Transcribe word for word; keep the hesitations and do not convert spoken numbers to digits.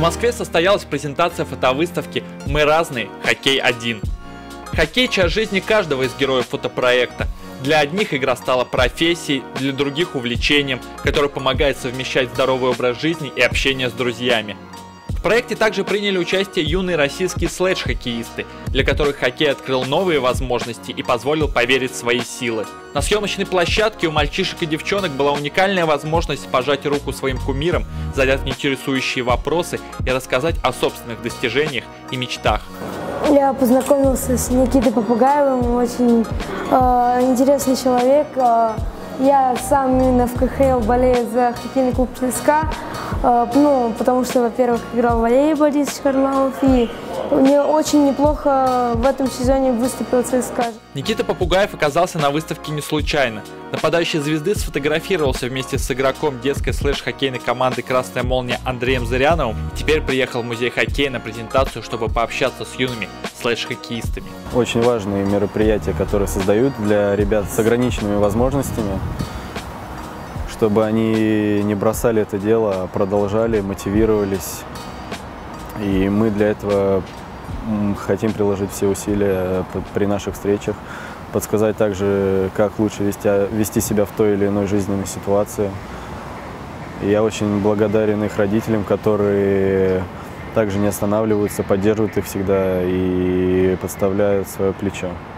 Москве состоялась презентация фотовыставки «Мы разные. Хоккей один». Хоккей – часть жизни каждого из героев фотопроекта. Для одних игра стала профессией, для других – увлечением, которое помогает совмещать здоровый образ жизни и общение с друзьями. В проекте также приняли участие юные российские слэдж-хоккеисты, для которых хоккей открыл новые возможности и позволил поверить в свои силы. На съемочной площадке у мальчишек и девчонок была уникальная возможность пожать руку своим кумирам, задать интересующие вопросы и рассказать о собственных достижениях и мечтах. Я познакомился с Никитой Попугаевым, очень э, интересный человек. Я сам именно в ка ха эл болею за хоккейный клуб ЦСКА, э, ну, потому что, во-первых, играл Валерий Борисович Харламов, и мне очень неплохо в этом сезоне выступил ЦСКА. Никита Попугаев оказался на выставке не случайно. Нападающий звезды сфотографировался вместе с игроком детской слэш-хоккейной команды «Красная молния» Андреем Зыряновым. Теперь приехал в музей хоккея на презентацию, чтобы пообщаться с юными слэш-хоккеистами. Очень важные мероприятия, которые создают для ребят с ограниченными возможностями, чтобы они не бросали это дело, а продолжали, мотивировались. И мы для этого хотим приложить все усилия при наших встречах, подсказать также, как лучше вести, вести себя в той или иной жизненной ситуации. И я очень благодарен их родителям, которые также не останавливаются, поддерживают их всегда и подставляют свое плечо.